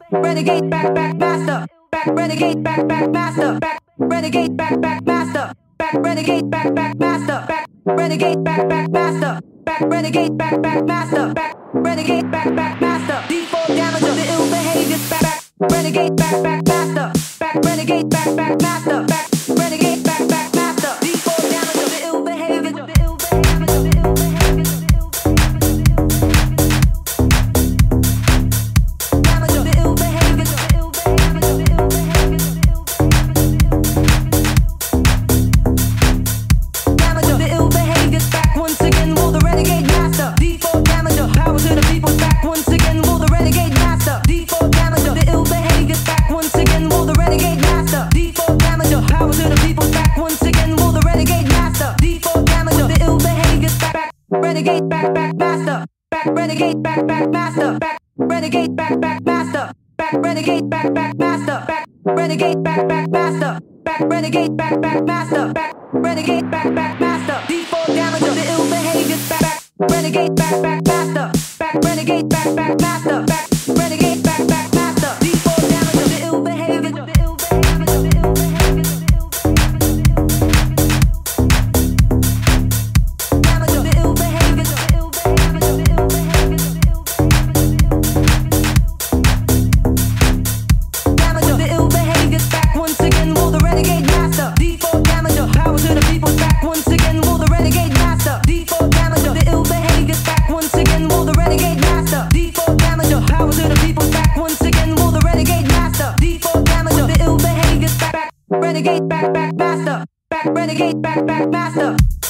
renegade back back master, back renegade back back master, back renegade back back master, back renegade back back master, back renegade back back master, back renegade back back master, back renegade back back master. Default damage of the ill behaviors back renegade back back master, back renegade back back master, back renegade back back master. Default damage of the ill behaviors. Renegade back back master, back renegade back back master, back renegade back back master, back renegade back back master, back renegade back back master, back renegade back back master, back renegade back back master. Default damage of the ill behaviors back renegade back back master, back renegade back back master, back renegade back back master. Default damage of the ill behaviors. Renegade back back master, back renegade back back master.